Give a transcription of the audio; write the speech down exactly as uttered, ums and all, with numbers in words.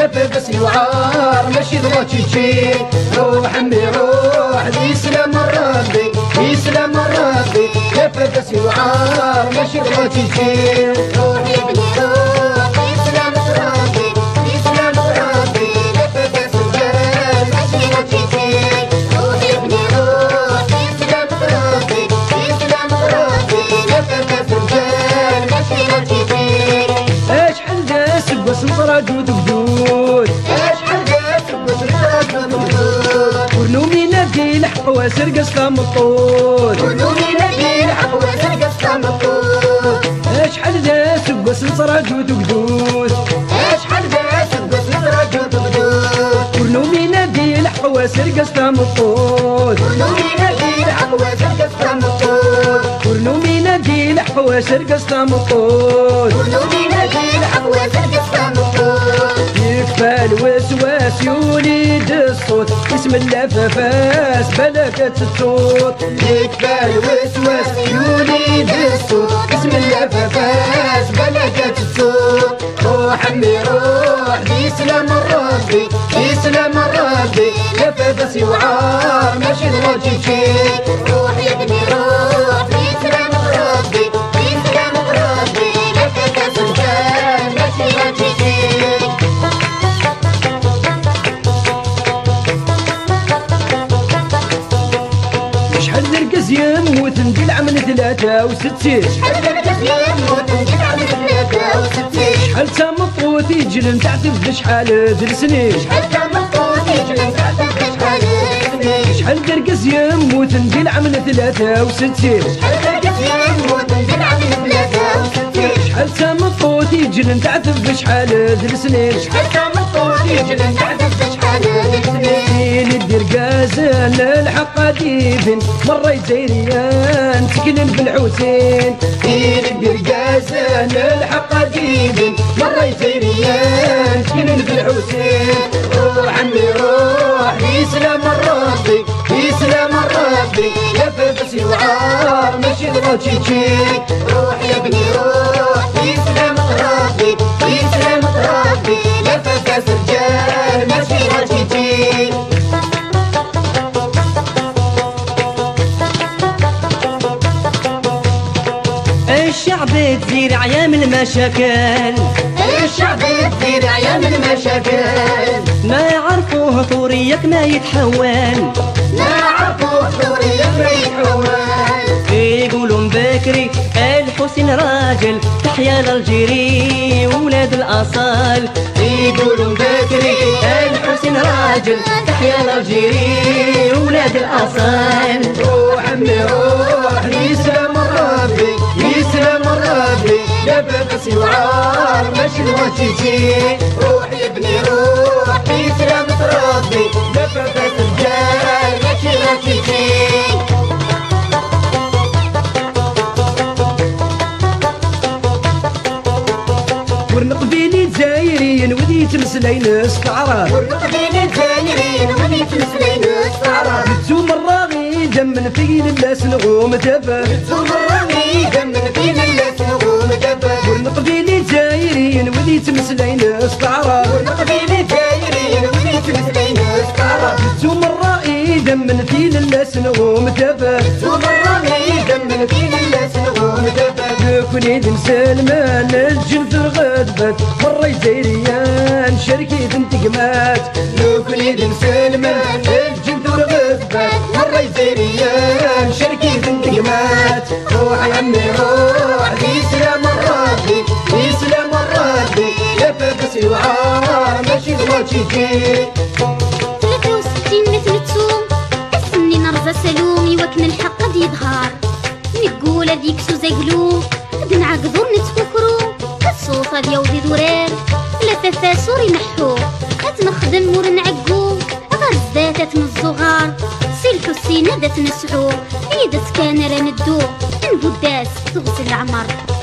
بس يوعار ماشي ضغطي تجي. روح امي روح يسلم ربي يسلم ربي بس يوعار ماشي ضغطي تجي. روح يا ابني روح يسلم ربي يسلم ربي بس الجال ماشي ضغطي تجي. روح يا ابني روح يسلم ربي يسلم ربي بس الجال ماشي ضغطي تجي. اش حل داس بس مطرد ودقدود اش حل داس بس مطرد ودقدود. ورنومي نادي الحق واسرقص مطود ورنومي نادي الحق واسرقص مطود. اش حل داس بس مطرد ودقدود اش حل داس بس مطرد ودقدود. ورنومي نادي الحق واسرقص مطود ورنومي نادي الحق واسرقص مطود. ورنومي نادي الحق واسرقص مطود. ورنومي نادي الحق واسرقص مطود. يكفى الوسواس يولد الصوت اسم الله ففاس بلكة الصوت. يكفى الوسواس يولد الصوت اسم الله ففاس بلكة الصوت. روح امي روح يسلم ربي يسلم ربي كفى بس يوعار ماشي ضغطي تجي. روح يا ابني روح يسلم ربي يسلم ربي كفى بس الجال ماشي ضغطي تجي. شحال نرقز يموت ندلع من ثلاثة وستين. شحال نرقز يموت ندلع من ثلاثة وستين. شحال تمطوط يجل نتعتب شحال ذ السنين. شحال تمطوط يجل نتعتب شحال السنين. شحال نرقز يموت ندلع من ثلاثة وستين. شحال نرقز يموت ندلع من ثلاثة وستين. شحال تمطوط يجل نتعتب شحال ذ السنين. شحال تمطوط يجل نتعتب شحال السنين. ندير قازان الحق ديفن مرة يزيريان تكلن بالحوسين. ندير قازان الحق ديفن مرة يزيريان تكلن بالحوسين. روح عمي روح يسلم ربي يسلم ربي بس يوعار ماشي ضغطي تجي. روح يا ابني روح يسلم ربي يسلم ربي بس الرجال ماشي ضغطي تجي. الشعب تزير عيام المشاكل. الشعب تزير عيام المشاكل. ما يعرفوه ثوريك ما يتحول. ما يعرفوه ثوريك ما يتحول. يقولون بكري الحسين راجل تحيا الجيري ولاد الاصال. يقولون بكري الحسين راجل تحيا الجيري ولاد الاصال. روح امي روح يسلم ربي يسلم ربي بس يوعار ماشي ضغطي تجي. روح يا ابني روح يسلم ربي بس الرجال ماشي ضغطي تجي. ورنقبيلي دزايرين ودي تمسلين استعراض. ورنقبيلي دزايرين ودي تمسلين استعراض. بتزوم الراغي دم فين الناس نغوم تفا. بتزوم الراغي دم فين الناس نغوم تفا. ورنقبيلي دزايرين ودي تمسلين استعراض. ورنقبيلي دزايرين ودي تمسلين استعراض. بتزوم الراغي دم فين الناس نغوم تفا. بتزوم الراغي دم فين الناس نغوم تفا. كوني دم سلمان الجن في الغدبات مرة يزيريان شركي بنت قمات. لو كوني دم سلمان الجن في الغدبات مرة يزيريان شركي بنت قمات. روح يا عمي روح يسلم ربي يسلم ربي بس يوعار ماشي ضغطي تجي. ثلاثة وستين مثل تسوم السنين رزا سلوم يوكن الحق قد يظهر. نقول هذيك سوزا قلوب دنع قدور نتفكرو الصوصة ديال ودي دورير لا تفاسور ينحو هات نخدم ور نعقو غير زداتات من الصغار سلكو السينة دات نسعو إذا كان راه ندو نبو الداس تغسل العمر.